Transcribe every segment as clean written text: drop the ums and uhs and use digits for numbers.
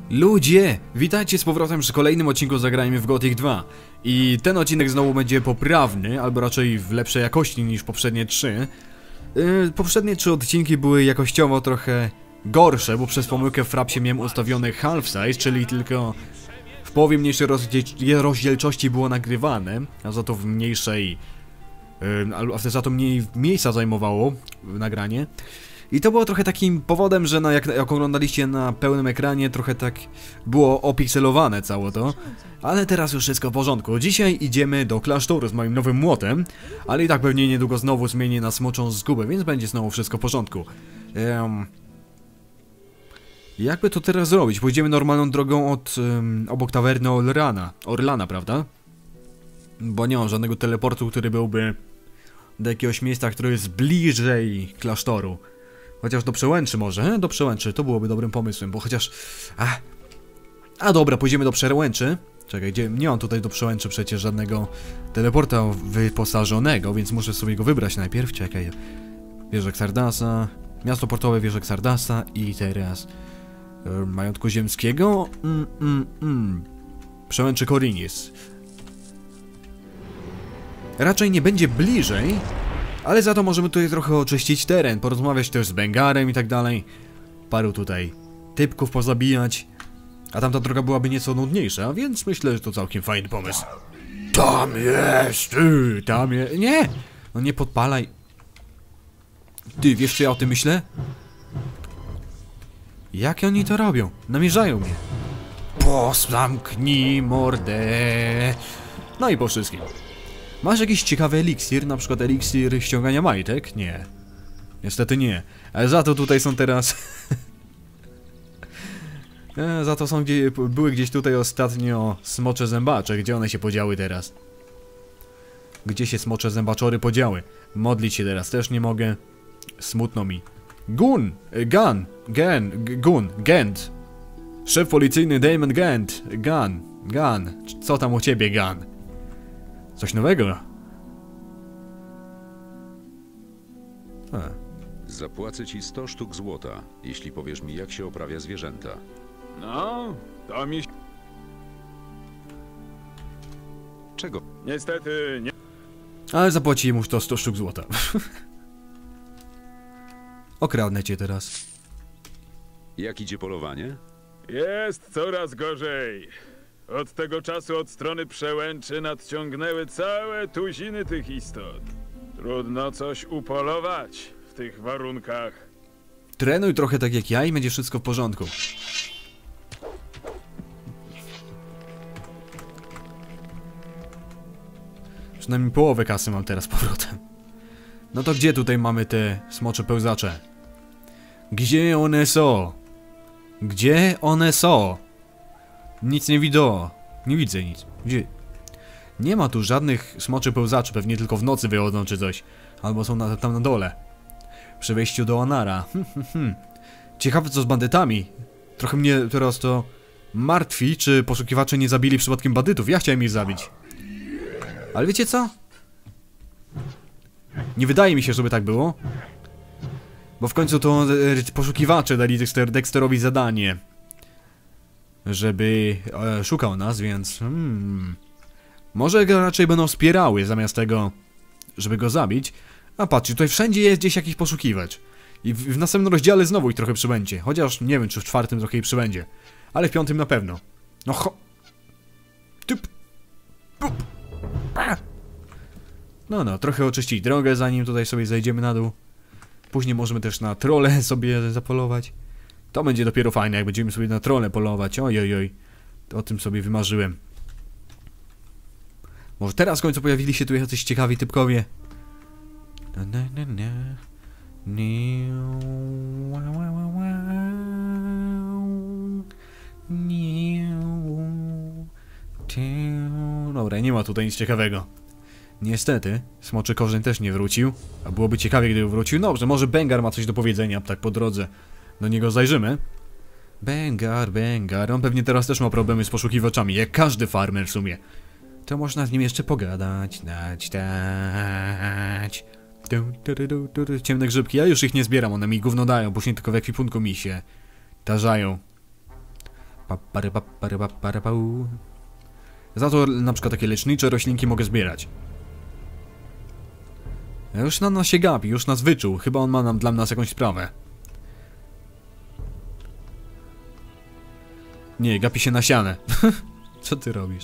Ludzie, witajcie z powrotem przy kolejnym odcinku Zagrajmy w Gothic 2. I ten odcinek znowu będzie poprawny, albo raczej w lepszej jakości niż poprzednie 3. Poprzednie 3 odcinki były jakościowo trochę gorsze, bo przez pomyłkę w frapsie miałem ustawione half size, czyli tylko w połowie mniejszej rozdzielczości było nagrywane, a za to w mniejszej... a za to mniej miejsca zajmowało nagranie. I to było trochę takim powodem, że jak oglądaliście na pełnym ekranie, trochę tak było opikselowane całe to. Ale teraz już wszystko w porządku. Dzisiaj idziemy do klasztoru z moim nowym młotem, ale i tak pewnie niedługo znowu zmienię na smoczą zgubę, więc będzie znowu wszystko w porządku. Jakby to teraz zrobić? Pójdziemy normalną drogą od obok tawerny Orlana, prawda? Bo nie mam żadnego teleportu, który byłby do jakiegoś miejsca, które jest bliżej klasztoru. Chociaż do Przełęczy może? Do Przełęczy, to byłoby dobrym pomysłem, bo chociaż... A dobra, pójdziemy do Przełęczy. Czekaj, nie mam tutaj do Przełęczy przecież żadnego teleporta wyposażonego, więc muszę sobie go wybrać najpierw. Czekaj. Wieża Xardasa, miasto portowe Wieża Xardasa i teraz... Majątku Ziemskiego? Przełęczy Korinis. Raczej nie będzie bliżej, ale za to możemy tutaj trochę oczyścić teren, porozmawiać też z Bengarem i tak dalej. Paru tutaj typków pozabijać. A tamta droga byłaby nieco nudniejsza, więc myślę, że to całkiem fajny pomysł. Tam jest! Tam jest... Nie! No nie podpalaj. Ty, wiesz co ja o tym myślę? Jak oni to robią? Namierzają mnie. Zamknij mordę. No i po wszystkim. Masz jakiś ciekawy eliksir, na przykład eliksir ściągania majtek? Nie. Niestety nie. Ale za to tutaj są teraz... za to są były gdzieś tutaj ostatnio smocze zębacze. Gdzie one się podziały teraz? Gdzie się smocze zębaczory podziały? Modlić się teraz też nie mogę. Smutno mi. Gent. Szef policyjny Damon Gent. Gun. Co tam u ciebie, Gun? Coś nowego? Zapłacę ci 100 sztuk złota, jeśli powiesz mi, jak się oprawia zwierzęta. No, to mi... Czego? Niestety nie... Ale zapłaci mu to 100 sztuk złota. Okradnę cię teraz. Jak idzie polowanie? Jest coraz gorzej. Od tego czasu od strony Przełęczy nadciągnęły całe tuziny tych istot. Trudno coś upolować w tych warunkach. Trenuj trochę tak jak ja i będzie wszystko w porządku. Przynajmniej połowę kasy mam teraz z powrotem. No to gdzie tutaj mamy te smocze pełzacze? Gdzie one są? Gdzie one są? Nic nie widzę. Nie widzę nic. Gdzie? Nie ma tu żadnych smoczy pełzaczy. Pewnie tylko w nocy wychodzą czy coś. Albo są tam na dole. Przy wejściu do Anara. Ciekawe co z bandytami. Trochę mnie teraz to martwi, czy poszukiwacze nie zabili przypadkiem bandytów. Ja chciałem ich zabić. Ale wiecie co? Nie wydaje mi się, żeby tak było. Bo w końcu to poszukiwacze dali Dexterowi zadanie, żeby szukał nas, więc... Może go raczej będą wspierały, zamiast tego, żeby go zabić. A patrzcie, tutaj wszędzie jest gdzieś jakiś poszukiwacz. I w następnym rozdziale znowu ich trochę przybędzie. Chociaż nie wiem, czy w czwartym trochę ich przybędzie. Ale w piątym na pewno. No Typ. No, trochę oczyścić drogę, zanim tutaj sobie zejdziemy na dół. Później możemy też na trolle sobie zapolować. To będzie dopiero fajne, jak będziemy sobie na trolle polować. Ojojoj. To o tym sobie wymarzyłem. Może teraz w końcu pojawili się tu jacyś ciekawi typkowie. Dobra, nie ma tutaj nic ciekawego. Niestety, smoczy korzeń też nie wrócił. A byłoby ciekawie, gdyby wrócił. Dobrze, może Bengar ma coś do powiedzenia, tak po drodze. Do niego zajrzymy. Bengar. On pewnie teraz też ma problemy z poszukiwaczami, jak każdy farmer w sumie. To można z nim jeszcze pogadać. Ciemne grzybki, ja już ich nie zbieram, one mi gówno dają, później tylko w ekwipunku mi się tarzają. Za to na przykład takie lecznicze roślinki mogę zbierać. Już na nas się gapi, już nas wyczuł. Chyba on ma dla nas jakąś sprawę. Nie, gapi się na sianę. Co ty robisz?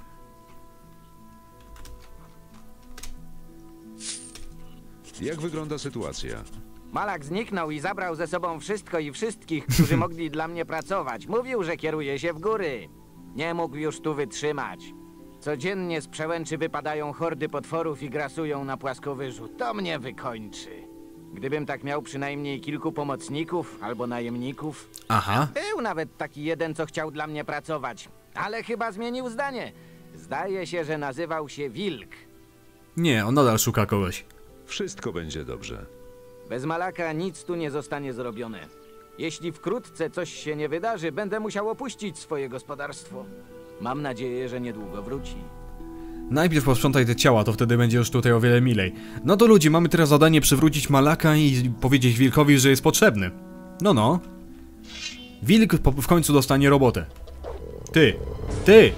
Jak wygląda sytuacja? Malak zniknął i zabrał ze sobą wszystko i wszystkich, którzy mogli dla mnie pracować. Mówił, że kieruje się w góry. Nie mógł już tu wytrzymać. Codziennie z przełęczy wypadają hordy potworów i grasują na płaskowyżu. To mnie wykończy. Gdybym tak miał przynajmniej kilku pomocników albo najemników. Aha. Był nawet taki jeden, co chciał dla mnie pracować. Ale chyba zmienił zdanie. Zdaje się, że nazywał się Wilk. Nie, on nadal szuka kogoś. Wszystko będzie dobrze. Bez Malaka nic tu nie zostanie zrobione. Jeśli wkrótce coś się nie wydarzy, będę musiał opuścić swoje gospodarstwo. Mam nadzieję, że niedługo wróci. Najpierw posprzątaj te ciała, to wtedy będzie już tutaj o wiele milej. No to ludzie, mamy teraz zadanie przywrócić Malaka i powiedzieć Wilkowi, że jest potrzebny. No. Wilk w końcu dostanie robotę. Ty!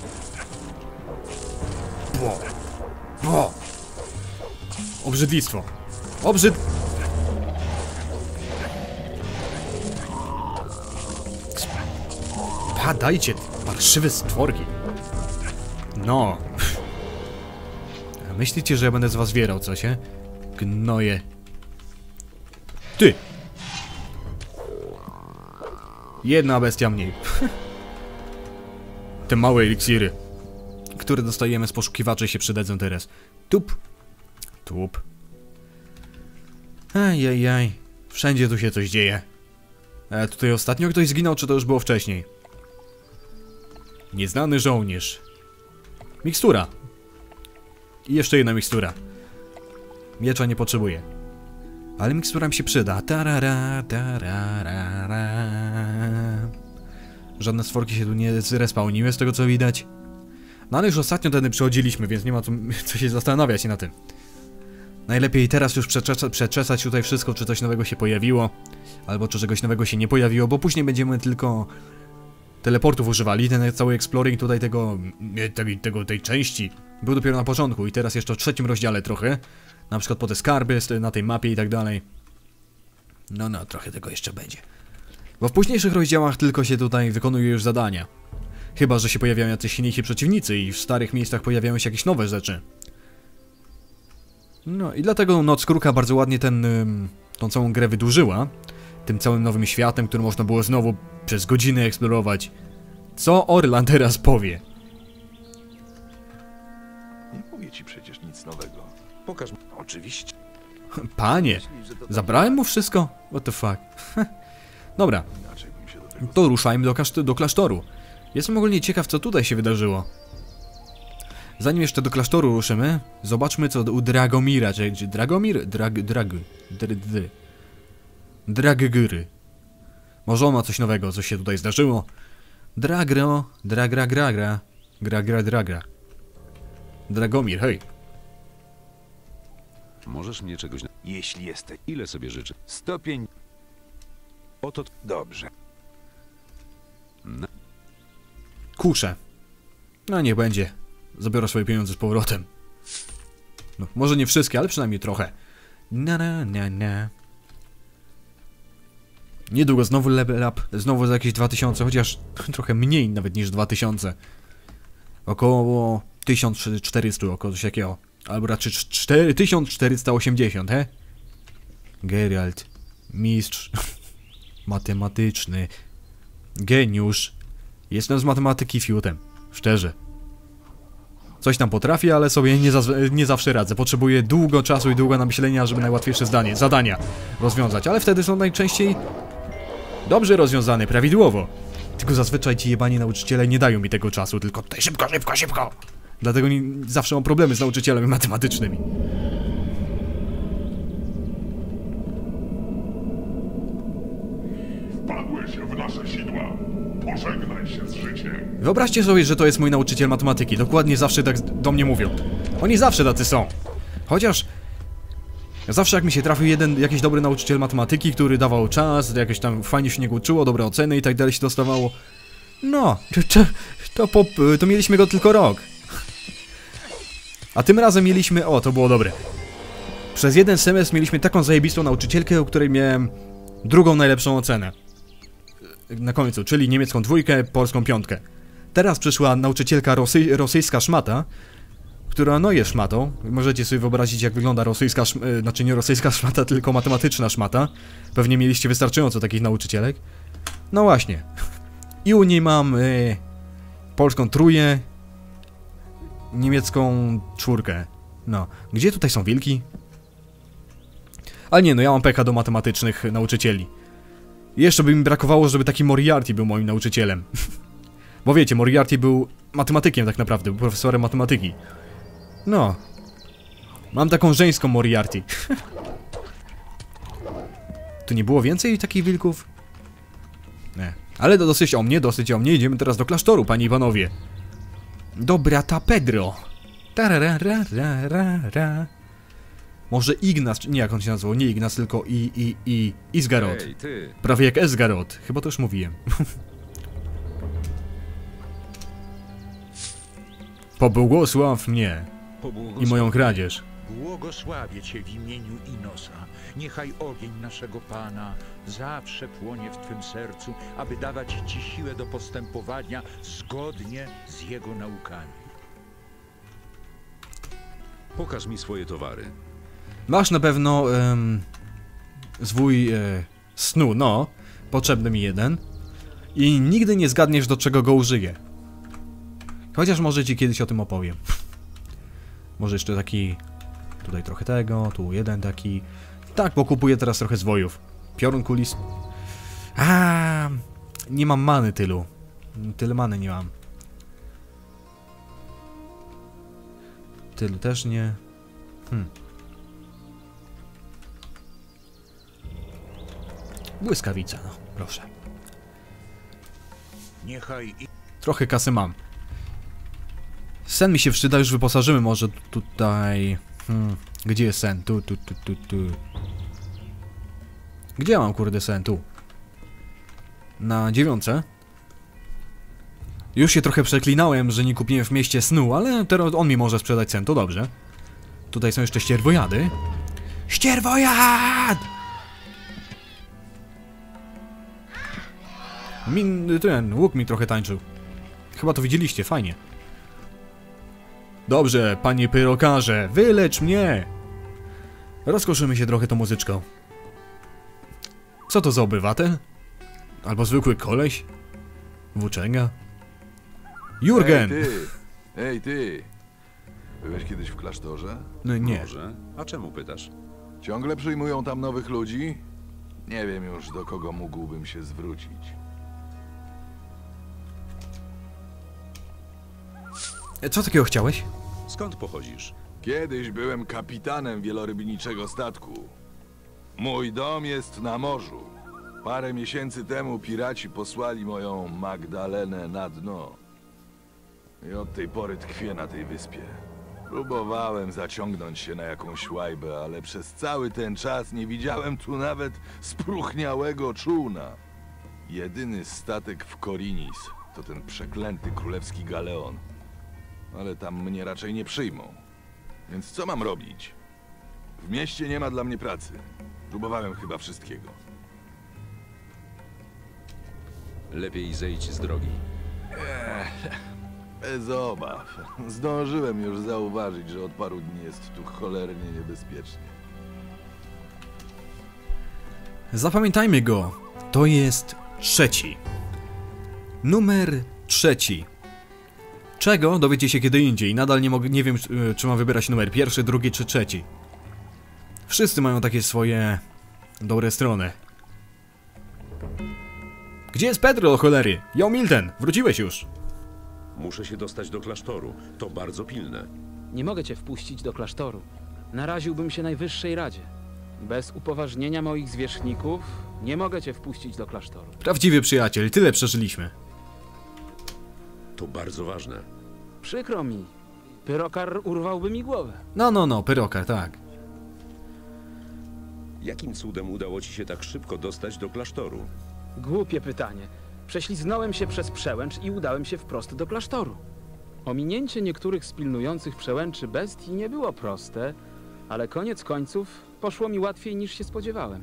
Obrzydlistwo. Padajcie, parszywe stworki. No. Myślicie, że ja będę z was zbierał, co się? Gnoje. Ty! Jedna bestia mniej. Te małe eliksiry, które dostajemy z poszukiwaczy, się przydadzą teraz. Tup. Ajajaj. Wszędzie tu się coś dzieje. Tutaj ostatnio ktoś zginął, czy to już było wcześniej? Nieznany żołnierz. Mikstura. I jeszcze jedna mikstura. Miecza nie potrzebuję. Ale mikstura mi się przyda. Żadne stworki się tu nie zrespawniły, z tego co widać. No ale już ostatnio tędy przychodziliśmy, więc nie ma co się zastanawiać na tym. Najlepiej teraz już przeczesać tutaj wszystko, czy coś nowego się pojawiło. Albo czy czegoś nowego się nie pojawiło, bo później będziemy tylko teleportów używali. Ten cały exploring tutaj tej części był dopiero na początku i teraz jeszcze w trzecim rozdziale trochę. Na przykład po te skarby na tej mapie i tak dalej. No, trochę tego jeszcze będzie. Bo w późniejszych rozdziałach tylko się tutaj wykonuje już zadania. Chyba że się pojawiają jacyś silniejsi przeciwnicy i w starych miejscach pojawiają się jakieś nowe rzeczy. No i dlatego Noc Kruka bardzo ładnie tą całą grę wydłużyła. Tym całym nowym światem, który można było znowu przez godziny eksplorować. Co Orlan teraz powie? Nie mówię ci przecież nic nowego. Pokaż mi. Oczywiście. Panie, zabrałem mu wszystko? What the fuck? Dobra, Inaczej bym się do tego... to ruszajmy do klasztoru. Jestem ogólnie ciekaw, co tutaj się wydarzyło. Zanim jeszcze do klasztoru ruszymy, zobaczmy co u Dragomira, czy Dragomir? Draggyry. Może on ma coś nowego, co się tutaj zdarzyło. Dragra. Dragomir, hej. Możesz mnie czegoś... Jeśli jesteś... Ile sobie życzy? Stopień... Oto... Dobrze. Kuszę. No niech będzie. Zabiorę swoje pieniądze z powrotem. No, może nie wszystkie, ale przynajmniej trochę. Na. Niedługo znowu level up, znowu za jakieś 2000, chociaż trochę mniej nawet niż 2000. Około 1400, około coś takiego. Albo raczej 4480, he? Geralt. Mistrz. Matematyczny. Geniusz. Jestem z matematyki fiutem. Szczerze. Coś tam potrafię, ale sobie nie zawsze radzę. Potrzebuję długo czasu i długo namyślenia, żeby najłatwiejsze zadania rozwiązać. Ale wtedy są najczęściej dobrze rozwiązane, prawidłowo. Tylko zazwyczaj ci jebani nauczyciele nie dają mi tego czasu, tylko tutaj szybko. Dlatego zawsze mam problemy z nauczycielami matematycznymi. Wpadłeś w nasze sidła. Pożegnaj się z życiem. Wyobraźcie sobie, że to jest mój nauczyciel matematyki. Dokładnie zawsze tak do mnie mówią. Oni zawsze tacy są. Chociaż zawsze jak mi się trafił jakiś dobry nauczyciel matematyki, który dawał czas, jakieś tam fajnie się niego uczyło, dobre oceny i tak dalej się dostawało, No, to mieliśmy go tylko rok. A tym razem mieliśmy... O, to było dobre. Przez jeden semestr mieliśmy taką zajebistą nauczycielkę, u której miałem drugą najlepszą ocenę. Na końcu, czyli niemiecką 2, polską 5. Teraz przyszła nauczycielka rosyjska szmata, która no jest szmatą. Możecie sobie wyobrazić, jak wygląda rosyjska znaczy nie rosyjska szmata, tylko matematyczna szmata. Pewnie mieliście wystarczająco takich nauczycielek. No właśnie. I u niej mam polską 3, niemiecką 4. No. Gdzie tutaj są wilki? Ale nie, no ja mam pecha do matematycznych nauczycieli. Jeszcze by mi brakowało, żeby taki Moriarty był moim nauczycielem. Bo wiecie, Moriarty był matematykiem tak naprawdę, był profesorem matematyki. No. Mam taką żeńską Moriarty. Tu nie było więcej takich wilków? Nie. Ale to dosyć o mnie. Idziemy teraz do klasztoru, panie i panowie. Do brata Pedro. Tararararara. Może Ignac, nie jak on się nazywał, nie Ignac, tylko Izgarot. Ej, ty! Prawie jak Esgarot, chyba to już mówiłem. Pobłogosław mnie i moją kradzież. Błogosławię Cię w imieniu Inosa. Niechaj ogień naszego Pana zawsze płonie w Twym sercu, aby dawać Ci siłę do postępowania zgodnie z Jego naukami. Pokaż mi swoje towary. Masz na pewno zwój snu, no. Potrzebny mi jeden. I nigdy nie zgadniesz, do czego go użyję. Chociaż może ci kiedyś o tym opowiem. Może jeszcze taki... Tutaj trochę tego, tu jeden taki... Tak, bo kupuję teraz trochę zwojów. Piorun kulis... Nie mam many tylu. Tyle many nie mam. Tylu też nie. Błyskawica, no, proszę. Niechaj Trochę kasy mam. Sen mi się przyda, już wyposażymy może tutaj... Gdzie jest sen? Tu. Gdzie ja mam, kurde, sen? Tu. Na 9. Już się trochę przeklinałem, że nie kupiłem w mieście snu, ale teraz on mi może sprzedać sen, to dobrze. Tutaj są jeszcze ścierwojady. Ścierwojad! Ten łuk mi trochę tańczył. Chyba to widzieliście, fajnie. Dobrze, panie pyrokarze, wylecz mnie! Rozkoszymy się trochę tą muzyczką. Co to za obywatel? Albo zwykły koleś? Włóczęga? Jurgen! Ej ty! Byłeś kiedyś w klasztorze? No nie. Może? A czemu pytasz? Ciągle przyjmują tam nowych ludzi? Nie wiem już, do kogo mógłbym się zwrócić. Co takiego chciałeś? Skąd pochodzisz? Kiedyś byłem kapitanem wielorybniczego statku. Mój dom jest na morzu. Parę miesięcy temu piraci posłali moją Magdalenę na dno. I od tej pory tkwię na tej wyspie. Próbowałem zaciągnąć się na jakąś łajbę, ale przez cały ten czas nie widziałem tu nawet spróchniałego czółna. Jedyny statek w Korinis to ten przeklęty królewski galeon. Ale tam mnie raczej nie przyjmą. Więc co mam robić? W mieście nie ma dla mnie pracy. Próbowałem chyba wszystkiego. Lepiej zejdź z drogi. Bez obaw. Zdążyłem już zauważyć, że od paru dni jest tu cholernie niebezpiecznie. Zapamiętajmy go. To jest 3. Numer 3. Czego dowiecie się kiedy indziej. Nadal nie wiem, czy mam wybierać numer 1, 2 czy 3. Wszyscy mają takie swoje dobre strony. Gdzie jest Pedro, cholery? Jo, Milton, wróciłeś już. Muszę się dostać do klasztoru. To bardzo pilne. Nie mogę cię wpuścić do klasztoru. Naraziłbym się Najwyższej Radzie. Bez upoważnienia moich zwierzchników nie mogę cię wpuścić do klasztoru. Prawdziwy przyjaciel, tyle przeżyliśmy. To bardzo ważne. Przykro mi. Pyrokar urwałby mi głowę. No, pyrokar, tak. Jakim cudem udało ci się tak szybko dostać do klasztoru? Głupie pytanie. Prześliznąłem się przez przełęcz i udałem się wprost do klasztoru. Ominięcie niektórych z pilnujących przełęczy bestii nie było proste, ale koniec końców poszło mi łatwiej niż się spodziewałem.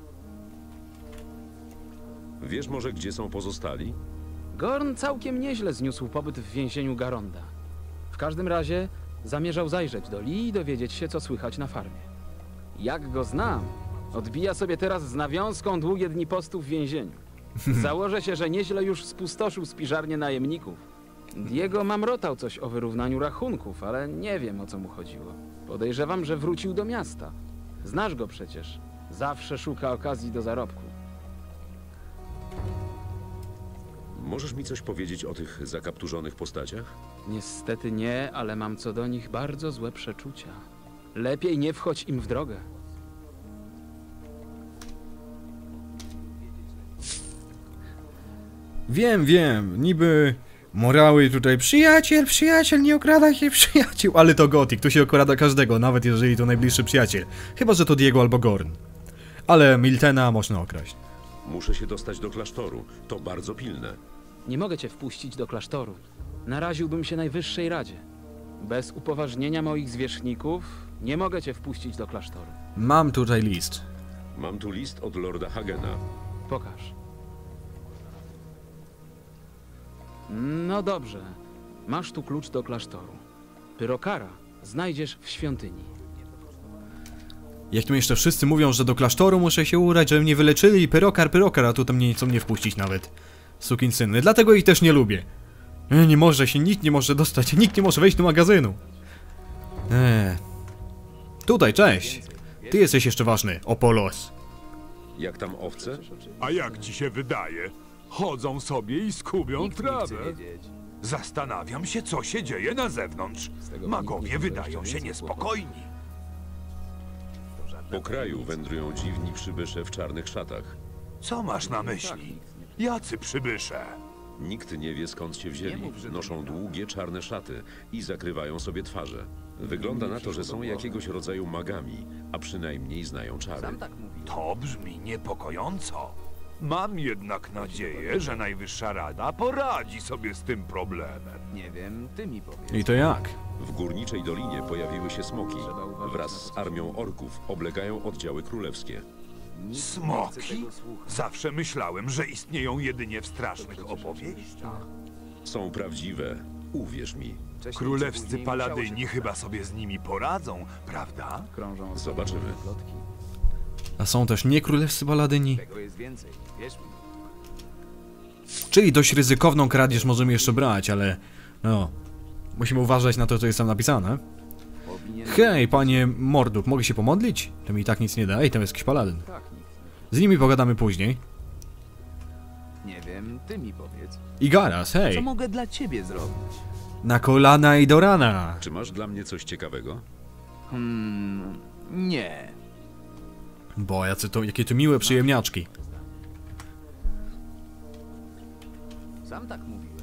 Wiesz może, gdzie są pozostali? Gorn całkiem nieźle zniósł pobyt w więzieniu Garonda. W każdym razie zamierzał zajrzeć do Lee i dowiedzieć się, co słychać na farmie. Jak go znam, odbija sobie teraz z nawiązką długie dni postu w więzieniu. Założę się, że nieźle już spustoszył spiżarnię najemników. Diego mamrotał coś o wyrównaniu rachunków, ale nie wiem, o co mu chodziło. Podejrzewam, że wrócił do miasta. Znasz go przecież. Zawsze szuka okazji do zarobku. Możesz mi coś powiedzieć o tych zakapturzonych postaciach? Niestety nie, ale mam co do nich bardzo złe przeczucia. Lepiej nie wchodź im w drogę. Wiem, niby morały tutaj przyjaciel, nie okrada się przyjaciół, ale to Gothic, tu się okrada każdego, nawet jeżeli to najbliższy przyjaciel. Chyba że to Diego albo Gorn. Ale Miltena można okraść. Muszę się dostać do klasztoru. To bardzo pilne. Nie mogę cię wpuścić do klasztoru. Naraziłbym się Najwyższej Radzie. Bez upoważnienia moich zwierzchników nie mogę cię wpuścić do klasztoru. Mam tutaj list. Mam tu list od Lorda Hagena. Pokaż. No dobrze. Masz tu klucz do klasztoru. Pyrokara znajdziesz w świątyni. Jak tu jeszcze wszyscy mówią, że do klasztoru muszę się udać, żeby mnie wyleczyli i pyrokar, a tu tam nie chcą mnie wpuścić nawet. Sukinsyny. Dlatego ich też nie lubię. Nie może się, nikt nie może dostać, nikt nie może wejść do magazynu. Tutaj, cześć. Ty jesteś jeszcze ważny, Opolos. Jak tam owce? A jak ci się wydaje? Chodzą sobie i skubią trawę. Zastanawiam się, co się dzieje na zewnątrz. Magowie wydają się niespokojni. Po kraju wędrują dziwni przybysze w czarnych szatach. Co masz na myśli? Jacy przybysze? Nikt nie wie, skąd się wzięli. Noszą długie, czarne szaty i zakrywają sobie twarze. Wygląda na to, że są jakiegoś rodzaju magami, a przynajmniej znają czary. To brzmi niepokojąco. Mam jednak nadzieję, że Najwyższa Rada poradzi sobie z tym problemem. Nie wiem, ty mi powiedz. I to jak? W Górniczej Dolinie pojawiły się smoki. Wraz z armią orków oblegają oddziały królewskie. Smoki? Zawsze myślałem, że istnieją jedynie w strasznych opowieściach. Są prawdziwe, uwierz mi. Królewscy paladyni chyba sobie z nimi poradzą, prawda? Krążą Zobaczymy. plotki. A są też niekrólewscy paladyni? Tego jest więcej, wierz mi. Czyli dość ryzykowną kradzież możemy jeszcze brać, ale... No... Musimy uważać na to, co jest tam napisane. Hej, panie Morduk, mogę się pomodlić? To mi i tak nic nie da. Ej, tam jest jakiś paladyn. Z nimi pogadamy później. Nie wiem, ty mi powiedz. I Garas, Co hej! mogę dla ciebie zrobić? Na kolana i do rana! Czy masz dla mnie coś ciekawego? Nie. Bo jakie to miłe przyjemniaczki. Sam tak mówiłem.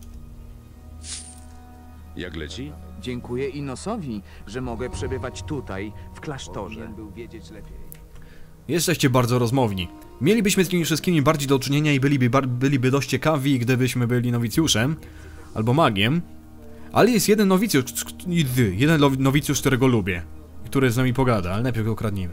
Jak leci? Dziękuję Inosowi, że mogę przebywać tutaj, w klasztorze. Powinien był wiedzieć lepiej. Jesteście bardzo rozmowni. Mielibyśmy z nimi wszystkimi bardziej do czynienia i byliby dość ciekawi, gdybyśmy byli nowicjuszem. Albo magiem. Ale jest jeden nowicjusz, którego lubię. Który z nami pogada, ale najpierw go okradnijmy.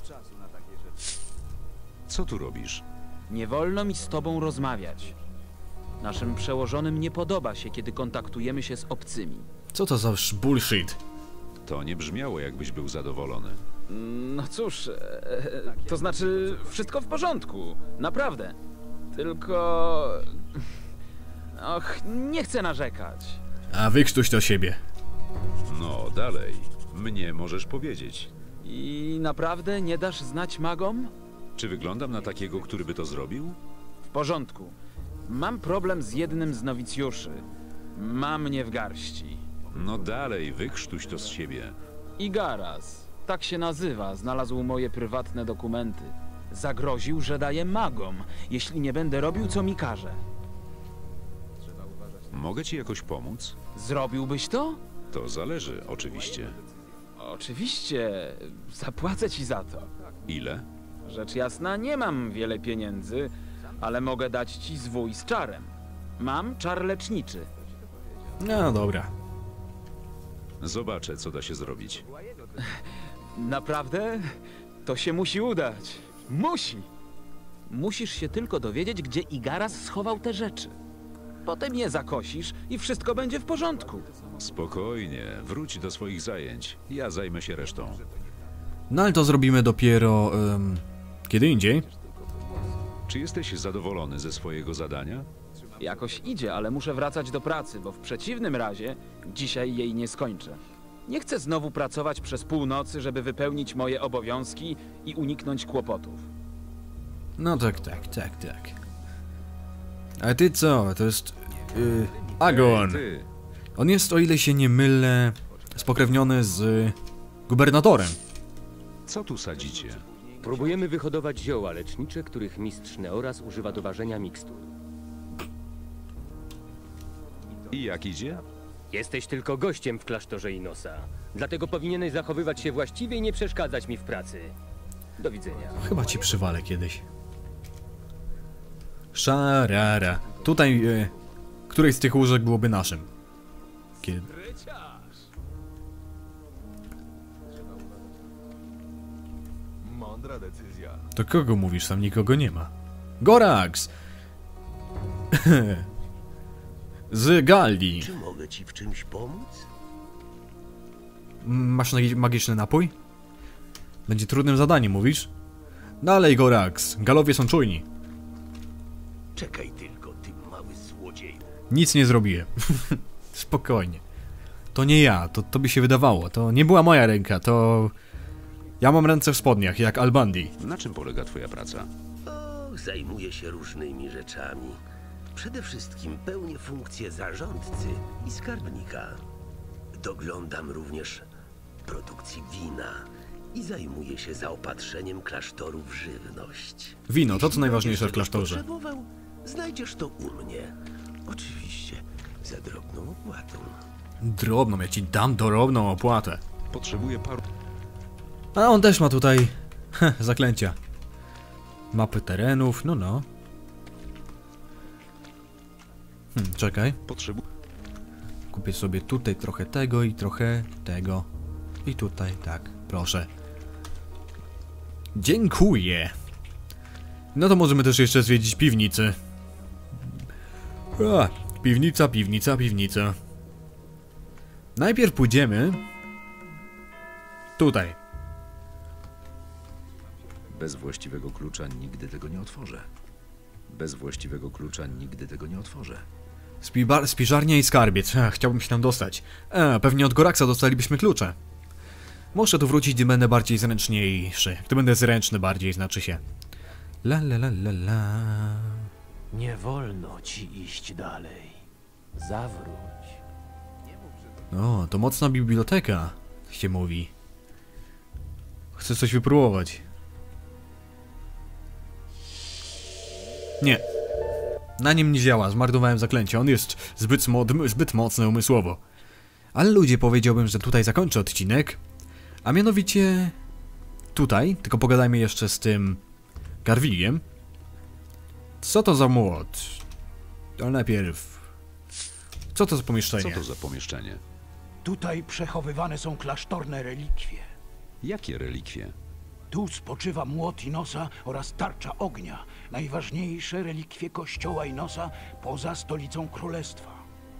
Co tu robisz? Nie wolno mi z tobą rozmawiać. Naszym przełożonym nie podoba się, kiedy kontaktujemy się z obcymi. Co to za bullshit? To nie brzmiało, jakbyś był zadowolony. No cóż, to znaczy wszystko w porządku, naprawdę. Tylko... Och, nie chcę narzekać. A wykrztuś to siebie. No, dalej. Mnie możesz powiedzieć. I naprawdę nie dasz znać magom? Czy wyglądam na takiego, który by to zrobił? W porządku. Mam problem z jednym z nowicjuszy. Ma mnie w garści. No dalej, wykrztuś to z siebie. Igaras, tak się nazywa, znalazł moje prywatne dokumenty. Zagroził, że daje magom, jeśli nie będę robił, co mi każe. Mogę ci jakoś pomóc? Zrobiłbyś to? To zależy, oczywiście. Oczywiście, zapłacę ci za to. Ile? Rzecz jasna, nie mam wiele pieniędzy, ale mogę dać ci zwój z czarem. Mam czar leczniczy. No dobra. Zobaczę, co da się zrobić. Naprawdę? To się musi udać. Musi! Musisz się tylko dowiedzieć, gdzie Igaras schował te rzeczy. Potem je zakosisz i wszystko będzie w porządku. Spokojnie, wróć do swoich zajęć. Ja zajmę się resztą. No ale to zrobimy dopiero... kiedy indziej. Czy jesteś zadowolony ze swojego zadania? Jakoś idzie, ale muszę wracać do pracy, bo w przeciwnym razie dzisiaj jej nie skończę. Nie chcę znowu pracować przez północy, żeby wypełnić moje obowiązki i uniknąć kłopotów. No tak. A ty co? To jest... Agon. Ty, On jest, o ile się nie mylę, spokrewniony z gubernatorem. co tu sadzicie? Próbujemy wyhodować zioła lecznicze, których mistrz Neoras używa do ważenia mikstur. I jak idzie? Jesteś tylko gościem w klasztorze Inosa. Dlatego powinieneś zachowywać się właściwie i nie przeszkadzać mi w pracy. Do widzenia. Chyba ci przywalę kiedyś. Szarara. Tutaj, której z tych łóżek byłoby naszym? Kiedy... Mądra decyzja. To kogo mówisz? Tam nikogo nie ma. Gorax! Z Galii. Czy mogę ci w czymś pomóc? Masz jakiś magiczny napój? Będzie trudnym zadaniem, mówisz? Dalej, Gorax. Galowie są czujni. Czekaj tylko, ty mały złodzieju. Nic nie zrobiłem. Spokojnie. To nie ja, to by się wydawało. To nie była moja ręka, to... Ja mam ręce w spodniach, jak Albandi. Na czym polega twoja praca? O, zajmuję się różnymi rzeczami. Przede wszystkim pełnię funkcję zarządcy i skarbnika. Doglądam również produkcji wina i zajmuję się zaopatrzeniem klasztoru w żywność. Wino, to co Jeśli najważniejsze w będziesz czegoś klasztorze. potrzebował, znajdziesz to u mnie. Oczywiście, za drobną opłatą. Drobną, ja ci dam drobną opłatę. Potrzebuję paru... A on też ma tutaj... zaklęcia. Mapy terenów, no. Czekaj. Kupię sobie tutaj trochę tego i trochę tego. I tutaj, tak, proszę. Dziękuję. No to możemy też jeszcze zwiedzić piwnicę. Piwnica. Najpierw pójdziemy... tutaj. Bez właściwego klucza nigdy tego nie otworzę. Bez właściwego klucza nigdy tego nie otworzę. Spiżarnia i skarbiec. Chciałbym się tam dostać. Pewnie od Goraxa dostalibyśmy klucze. Muszę tu wrócić, gdy będę bardziej zręczniejszy. Gdy będę zręczny bardziej, znaczy się. La. Nie wolno ci iść dalej. Zawróć. O, to mocna biblioteka, się mówi. Chcę coś wypróbować. Nie. Na nim nie działa, zmarnowałem zaklęcie. On jest zbyt mocny umysłowo. Ale ludzie, powiedziałbym, że tutaj zakończę odcinek. A mianowicie... tutaj, tylko pogadajmy jeszcze z tym... Garwigiem. Co to za młot? Ale najpierw... Co to za pomieszczenie? Co to za pomieszczenie? Tutaj przechowywane są klasztorne relikwie. Jakie relikwie? Tu spoczywa młot Inosa oraz tarcza ognia. Najważniejsze relikwie kościoła Inosa poza stolicą królestwa.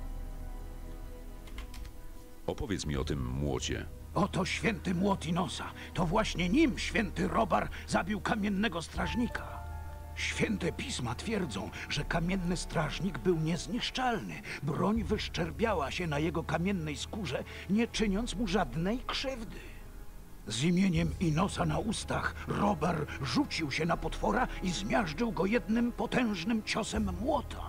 Opowiedz mi o tym młocie. Oto święty młot Inosa. To właśnie nim święty Robar zabił kamiennego strażnika. Święte pisma twierdzą, że kamienny strażnik był niezniszczalny. Broń wyszczerbiała się na jego kamiennej skórze, nie czyniąc mu żadnej krzywdy. Z imieniem Inosa na ustach, Robar rzucił się na potwora i zmiażdżył go jednym potężnym ciosem młota.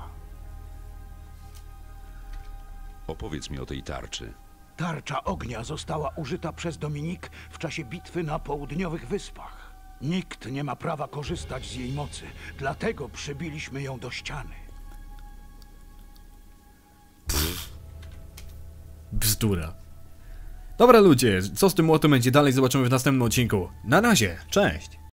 Opowiedz mi o tej tarczy. Tarcza ognia została użyta przez Dominik w czasie bitwy na południowych wyspach. Nikt nie ma prawa korzystać z jej mocy, dlatego przybiliśmy ją do ściany. Bzdura. Dobra ludzie, co z tym młotem będzie dalej zobaczymy w następnym odcinku. Na razie, cześć!